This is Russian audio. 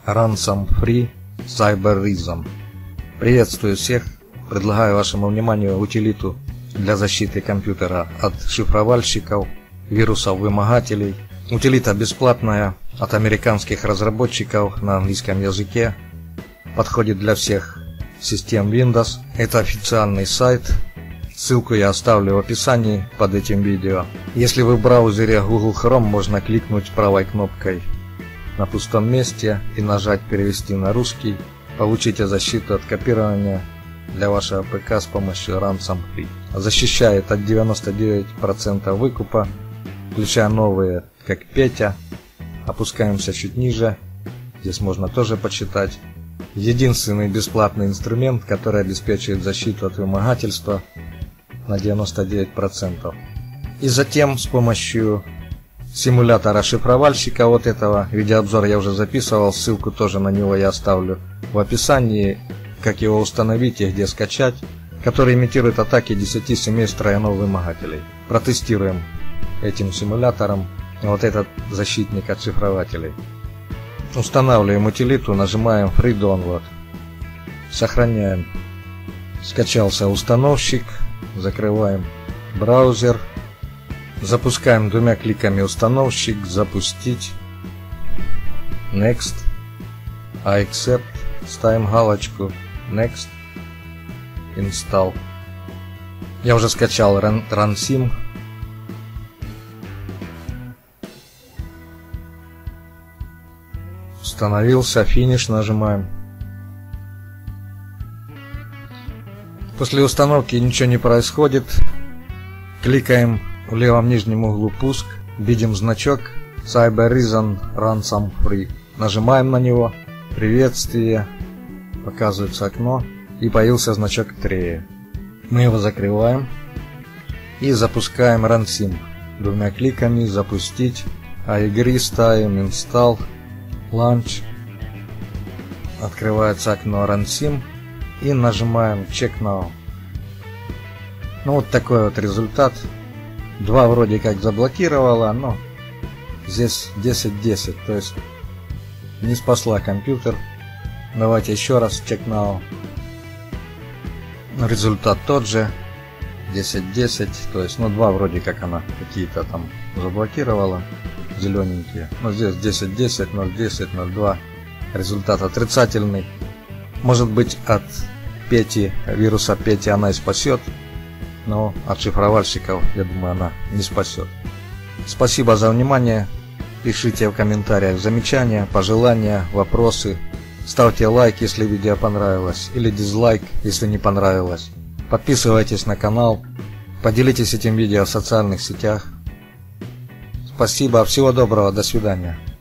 Ransom Free Cyberism. Приветствую всех. Предлагаю вашему вниманию утилиту для защиты компьютера от шифровальщиков, вирусов-вымогателей. Утилита бесплатная, от американских разработчиков, на английском языке. Подходит для всех систем Windows. Это официальный сайт. Ссылку я оставлю в описании под этим видео. Если вы в браузере Google Chrome, можно кликнуть правой кнопкой на пустом месте и нажать «Перевести на русский». Получите защиту от копирования для вашего ПК с помощью Ransom Free. Защищает от 99% выкупа, включая новые, как Петя. Опускаемся чуть ниже. Здесь можно тоже почитать. Единственный бесплатный инструмент, который обеспечивает защиту от вымогательства на 99%. И затем с помощью симулятора шифровальщика, вот этого видеообзор я уже записывал, ссылку тоже на него я оставлю в описании, как его установить и где скачать, который имитирует атаки 10 семейств вымогателей. Протестируем этим симулятором вот этот защитник от шифрователей. Устанавливаем утилиту, нажимаем Free Download. Сохраняем. Скачался установщик. Закрываем браузер. Запускаем двумя кликами установщик. Запустить. Next. I accept. Ставим галочку Next. Install. Я уже скачал Ransom. Установился, финиш нажимаем. После установки ничего не происходит. Кликаем в левом нижнем углу пуск. Видим значок Cyberism Ransom Free. Нажимаем на него. Приветствие. Показывается окно. И появился значок трея. Мы его закрываем. И запускаем Ransom. Двумя кликами запустить. I agree, ставим Install. Launch. Открывается окно Ransom и нажимаем Check Now. Ну вот такой вот результат. Два вроде как заблокировала, но здесь 10-10, то есть не спасла компьютер. Давайте еще раз Check Now. Результат тот же, 10-10, то есть ну два вроде как она какие-то там заблокировала. Зелененькие. Но здесь 10-10, 0-10, 0-2. Результат отрицательный. Может быть, от Пети, вируса Пети она и спасет. Но от шифровальщиков, я думаю, она не спасет. Спасибо за внимание. Пишите в комментариях замечания, пожелания, вопросы. Ставьте лайк, если видео понравилось. Или дизлайк, если не понравилось. Подписывайтесь на канал. Поделитесь этим видео в социальных сетях. Спасибо, всего доброго, до свидания.